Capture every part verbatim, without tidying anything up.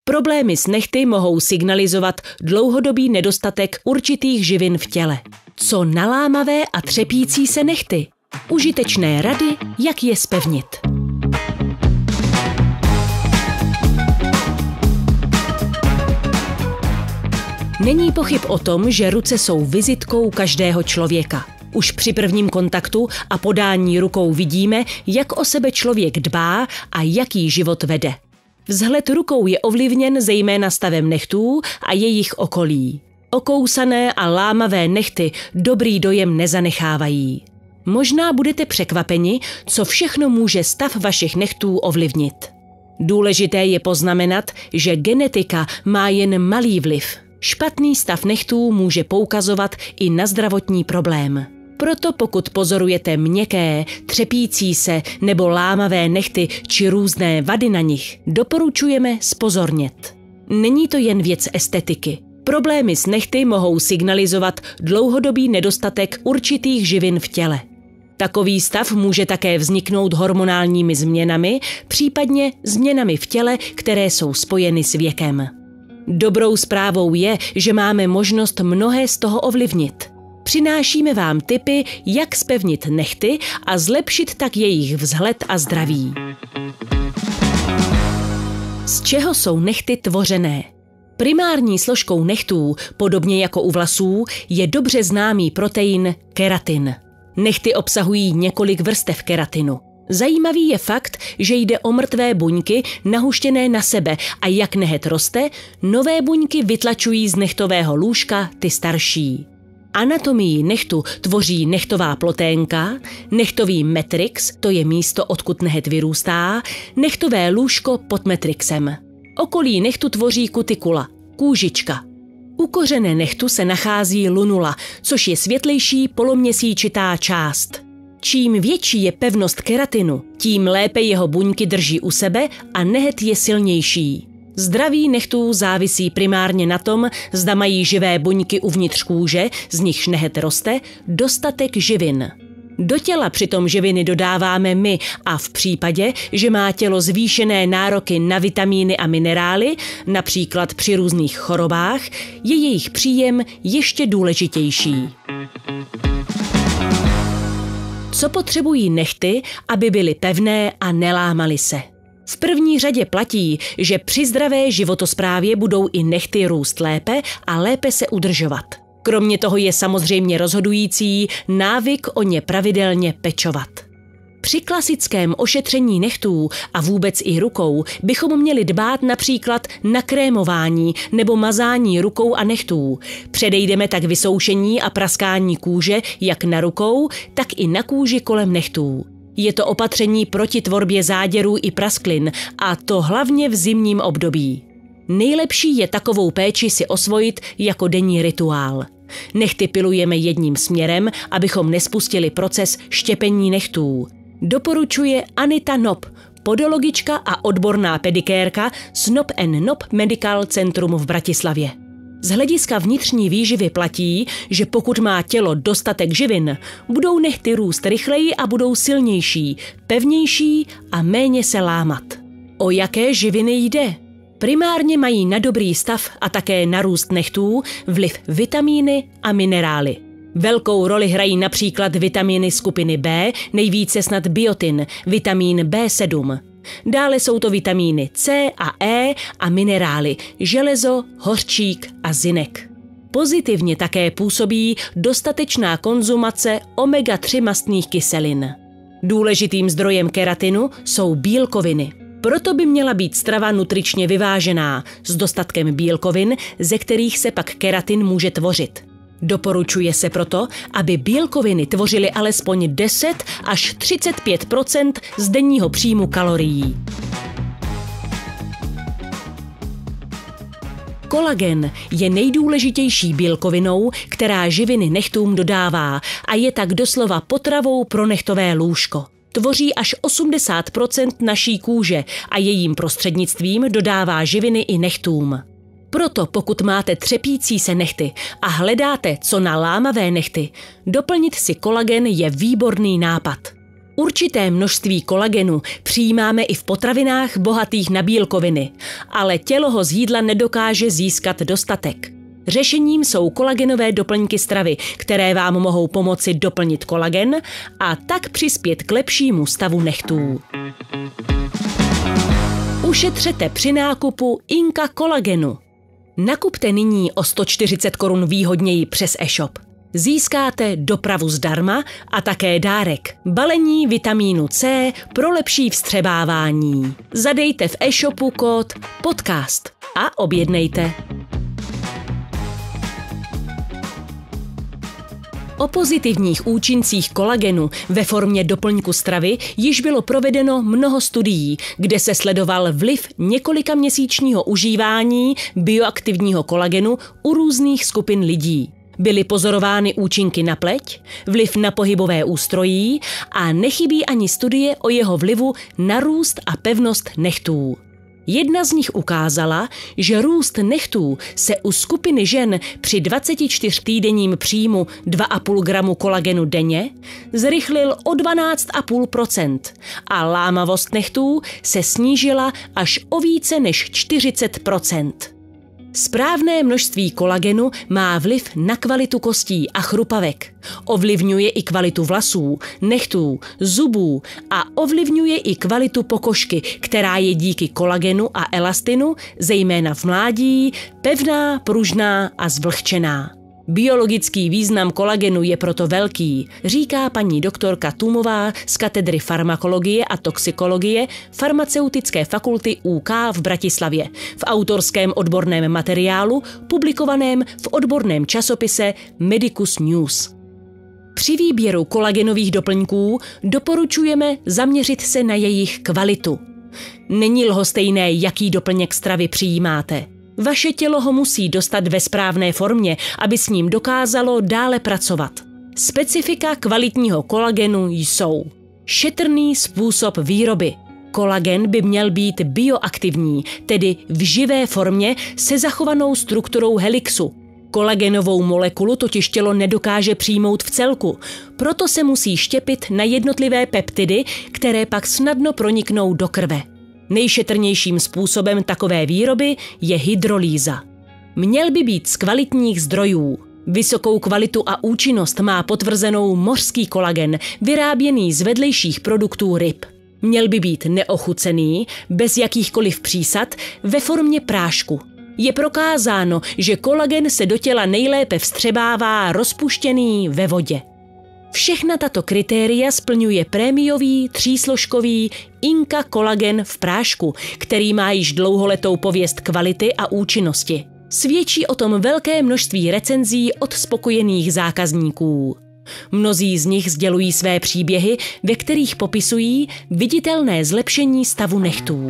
Problémy s nehty mohou signalizovat dlouhodobý nedostatek určitých živin v těle. Co na lámavé a třepící se nehty? Užitečné rady, jak je zpevnit. Není pochyb o tom, že ruce jsou vizitkou každého člověka. Už při prvním kontaktu a podání rukou vidíme, jak o sebe člověk dbá a jaký život vede. Vzhled rukou je ovlivněn zejména stavem nehtů a jejich okolí. Okousané a lámavé nehty dobrý dojem nezanechávají. Možná budete překvapeni, co všechno může stav vašich nehtů ovlivnit. Důležité je poznamenat, že genetika má jen malý vliv. Špatný stav nehtů může poukazovat i na zdravotní problém. Proto pokud pozorujete měkké, třepící se nebo lámavé nehty či různé vady na nich, doporučujeme zpozornět. Není to jen věc estetiky. Problémy s nehty mohou signalizovat dlouhodobý nedostatek určitých živin v těle. Takový stav může také vzniknout hormonálními změnami, případně změnami v těle, které jsou spojeny s věkem. Dobrou zprávou je, že máme možnost mnohé z toho ovlivnit. Přinášíme vám tipy, jak zpevnit nehty a zlepšit tak jejich vzhled a zdraví. Z čeho jsou nehty tvořené? Primární složkou nehtů, podobně jako u vlasů, je dobře známý protein keratin. Nehty obsahují několik vrstev keratinu. Zajímavý je fakt, že jde o mrtvé buňky nahuštěné na sebe a jak nehet roste, nové buňky vytlačují z nehtového lůžka ty starší. Anatomii nehtu tvoří nehtová ploténka, nehtový matrix, to je místo, odkud nehet vyrůstá, nehtové lůžko pod matrixem. Okolí nehtu tvoří kutikula, kůžička. U kořene nehtu se nachází lunula, což je světlejší poloměsíčitá část. Čím větší je pevnost keratinu, tím lépe jeho buňky drží u sebe a nehet je silnější. Zdraví nehtů závisí primárně na tom, zda mají živé buňky uvnitř kůže, z nichž nehet roste, dostatek živin. Do těla přitom živiny dodáváme my a v případě, že má tělo zvýšené nároky na vitamíny a minerály, například při různých chorobách, je jejich příjem ještě důležitější. Co potřebují nehty, aby byly pevné a nelámaly se? V první řadě platí, že při zdravé životosprávě budou i nehty růst lépe a lépe se udržovat. Kromě toho je samozřejmě rozhodující návyk o ně pravidelně pečovat. Při klasickém ošetření nehtů a vůbec i rukou bychom měli dbát například na krémování nebo mazání rukou a nehtů. Předejdeme tak vysoušení a praskání kůže jak na rukou, tak i na kůži kolem nehtů. Je to opatření proti tvorbě záděrů i prasklin, a to hlavně v zimním období. Nejlepší je takovou péči si osvojit jako denní rituál. Nehty pilujeme jedním směrem, abychom nespustili proces štěpení nehtů. Doporučuje Anita Nob, podologička a odborná pedikérka z Nob and Nob Medical Centrum v Bratislavě. Z hlediska vnitřní výživy platí, že pokud má tělo dostatek živin, budou nehty růst rychleji a budou silnější, pevnější a méně se lámat. O jaké živiny jde? Primárně mají na dobrý stav a také na růst nehtů vliv vitamíny a minerály. Velkou roli hrají například vitamíny skupiny B, nejvíce snad biotin, vitamín B sedm. Dále jsou to vitamíny C a E a minerály, železo, hořčík a zinek. Pozitivně také působí dostatečná konzumace omega tři mastných kyselin. Důležitým zdrojem keratinu jsou bílkoviny. Proto by měla být strava nutričně vyvážená, s dostatkem bílkovin, ze kterých se pak keratin může tvořit. Doporučuje se proto, aby bílkoviny tvořily alespoň deset až třicet pět procent z denního příjmu kalorií. Kolagen je nejdůležitější bílkovinou, která živiny nehtům dodává a je tak doslova potravou pro nehtové lůžko. Tvoří až osmdesát procent naší kůže a jejím prostřednictvím dodává živiny i nehtům. Proto pokud máte třepící se nehty a hledáte co na lámavé nehty, doplnit si kolagen je výborný nápad. Určité množství kolagenu přijímáme i v potravinách bohatých na bílkoviny, ale tělo ho z jídla nedokáže získat dostatek. Řešením jsou kolagenové doplňky stravy, které vám mohou pomoci doplnit kolagen a tak přispět k lepšímu stavu nechtů. Ušetřete při nákupu Inka kolagenu. Nakupte nyní o sto čtyřicet korun výhodněji přes e-shop. Získáte dopravu zdarma a také dárek – balení vitamínu C pro lepší vstřebávání. Zadejte v e-shopu kód podcast a objednejte. O pozitivních účincích kolagenu ve formě doplňku stravy již bylo provedeno mnoho studií, kde se sledoval vliv několika měsíčního užívání bioaktivního kolagenu u různých skupin lidí. Byly pozorovány účinky na pleť, vliv na pohybové ústrojí a nechybí ani studie o jeho vlivu na růst a pevnost nechtů. Jedna z nich ukázala, že růst nechtů se u skupiny žen při dvacetičtyřtýdenním příjmu dva a půl gramu kolagenu denně zrychlil o dvanáct celá pět procenta a lámavost nechtů se snížila až o více než čtyřicet procent. Správné množství kolagenu má vliv na kvalitu kostí a chrupavek. Ovlivňuje i kvalitu vlasů, nechtů, zubů a ovlivňuje i kvalitu pokožky, která je díky kolagenu a elastinu, zejména v mládí, pevná, pružná a zvlhčená. Biologický význam kolagenu je proto velký, říká paní doktorka Tůmová z katedry farmakologie a toxikologie Farmaceutické fakulty U K v Bratislavě v autorském odborném materiálu publikovaném v odborném časopise Medicus News. Při výběru kolagenových doplňků doporučujeme zaměřit se na jejich kvalitu. Není lhostejné, jaký doplněk stravy přijímáte. Vaše tělo ho musí dostat ve správné formě, aby s ním dokázalo dále pracovat. Specifika kvalitního kolagenu jsou: šetrný způsob výroby. Kolagen by měl být bioaktivní, tedy v živé formě se zachovanou strukturou helixu. Kolagenovou molekulu totiž tělo nedokáže přijmout v celku, proto se musí štěpit na jednotlivé peptidy, které pak snadno proniknou do krve. Nejšetrnějším způsobem takové výroby je hydrolýza. Měl by být z kvalitních zdrojů. Vysokou kvalitu a účinnost má potvrzenou mořský kolagen, vyráběný z vedlejších produktů ryb. Měl by být neochucený, bez jakýchkoliv přísad, ve formě prášku. Je prokázáno, že kolagen se do těla nejlépe vstřebává rozpuštěný ve vodě. Všechna tato kritéria splňuje prémiový třísložkový Inka kolagen v prášku, který má již dlouholetou pověst kvality a účinnosti. Svědčí o tom velké množství recenzí od spokojených zákazníků. Mnozí z nich sdělují své příběhy, ve kterých popisují viditelné zlepšení stavu nechtů.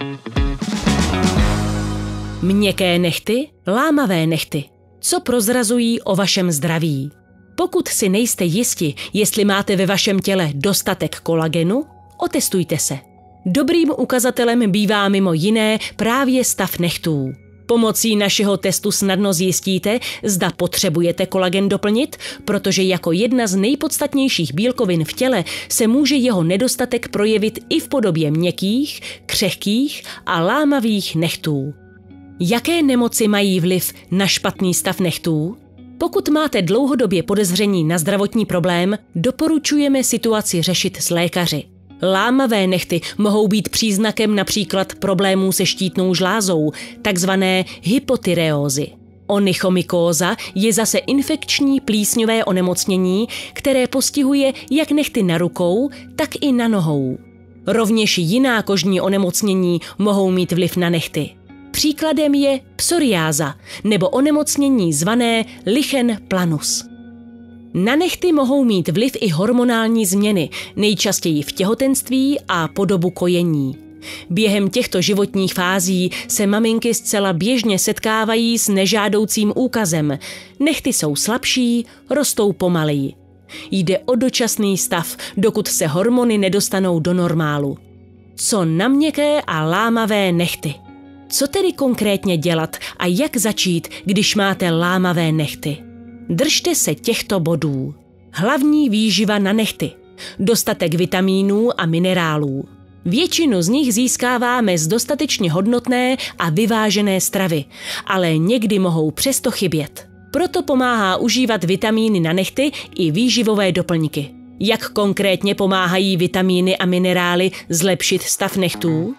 Měkké nehty, lámavé nehty. Co prozrazují o vašem zdraví? Pokud si nejste jisti, jestli máte ve vašem těle dostatek kolagenu, otestujte se. Dobrým ukazatelem bývá mimo jiné právě stav nechtů. Pomocí našeho testu snadno zjistíte, zda potřebujete kolagen doplnit, protože jako jedna z nejpodstatnějších bílkovin v těle se může jeho nedostatek projevit i v podobě měkkých, křehkých a lámavých nechtů. Jaké nemoci mají vliv na špatný stav nechtů? Pokud máte dlouhodobě podezření na zdravotní problém, doporučujeme situaci řešit s lékaři. Lámavé nehty mohou být příznakem například problémů se štítnou žlázou, takzvané hypotyreózy. Onychomykóza je zase infekční plísňové onemocnění, které postihuje jak nehty na rukou, tak i na nohou. Rovněž jiná kožní onemocnění mohou mít vliv na nehty. Příkladem je psoriáza nebo onemocnění zvané lichen planus. Na nehty mohou mít vliv i hormonální změny, nejčastěji v těhotenství a po dobu kojení. Během těchto životních fází se maminky zcela běžně setkávají s nežádoucím úkazem. Nehty jsou slabší, rostou pomaleji. Jde o dočasný stav, dokud se hormony nedostanou do normálu. Co na měkké a lámavé nehty? Co tedy konkrétně dělat a jak začít, když máte lámavé nehty? Držte se těchto bodů. Hlavní výživa na nehty. dostatek vitamínů a minerálů. Většinu z nich získáváme z dostatečně hodnotné a vyvážené stravy, ale někdy mohou přesto chybět. Proto pomáhá užívat vitamíny na nehty i výživové doplňky. Jak konkrétně pomáhají vitamíny a minerály zlepšit stav nehtů?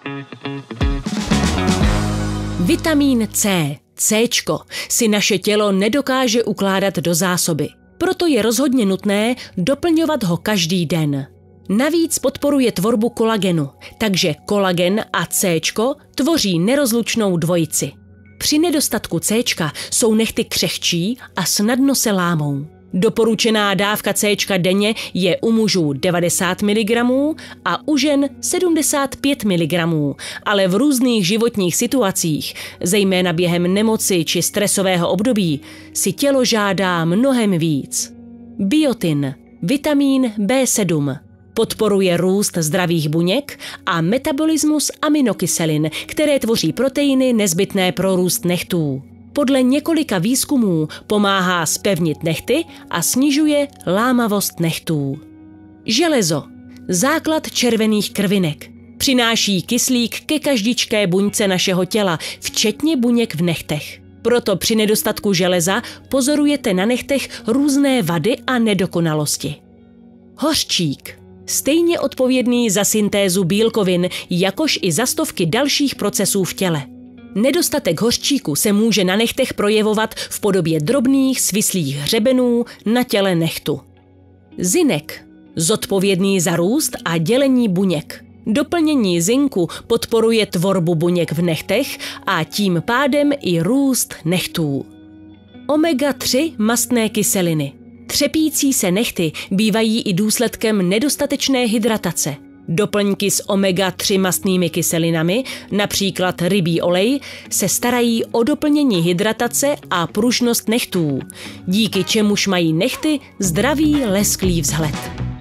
Vitamín C, Céčko, si naše tělo nedokáže ukládat do zásoby. Proto je rozhodně nutné doplňovat ho každý den. Navíc podporuje tvorbu kolagenu, takže kolagen a Céčko tvoří nerozlučnou dvojici. Při nedostatku Céčka jsou nehty křehčí a snadno se lámou. Doporučená dávka Céčka denně je u mužů devadesát miligramů a u žen sedmdesát pět miligramů, ale v různých životních situacích, zejména během nemoci či stresového období, si tělo žádá mnohem víc. Biotin, vitamín B sedm, podporuje růst zdravých buněk a metabolismus aminokyselin, které tvoří proteiny nezbytné pro růst nehtů. Podle několika výzkumů pomáhá zpevnit nehty a snižuje lámavost nehtů. Železo, základ červených krvinek, přináší kyslík ke každičké buňce našeho těla, včetně buněk v nehtech. Proto při nedostatku železa pozorujete na nehtech různé vady a nedokonalosti. Hořčík, stejně odpovědný za syntézu bílkovin, jakož i za stovky dalších procesů v těle. Nedostatek hořčíku se může na nehtech projevovat v podobě drobných svislých hřebenů na těle nehtu. Zinek, zodpovědný za růst a dělení buněk. Doplnění zinku podporuje tvorbu buněk v nehtech a tím pádem i růst nehtů. omega tři mastné kyseliny. Třepící se nehty bývají i důsledkem nedostatečné hydratace. Doplňky s omega tři mastnými kyselinami, například rybí olej, se starají o doplnění hydratace a pružnost nehtů, díky čemuž mají nehty zdravý lesklý vzhled.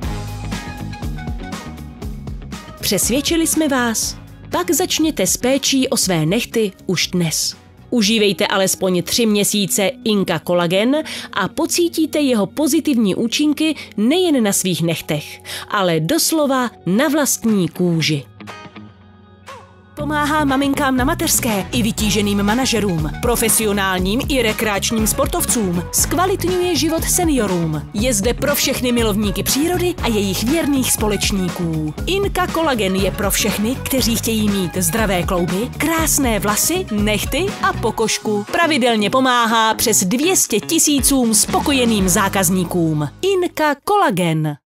Přesvědčili jsme vás? Pak začněte s péčí o své nehty už dnes. Užívejte alespoň tři měsíce Inka Kolagen a pocítíte jeho pozitivní účinky nejen na svých nehtech, ale doslova na vlastní kůži. Pomáhá maminkám na mateřské i vytíženým manažerům, profesionálním i rekreačním sportovcům, zkvalitňuje život seniorům. Je zde pro všechny milovníky přírody a jejich věrných společníků. Inka Kolagen je pro všechny, kteří chtějí mít zdravé klouby, krásné vlasy, nehty a pokožku. Pravidelně pomáhá přes dvě stě tisícům spokojeným zákazníkům. Inka Kolagen.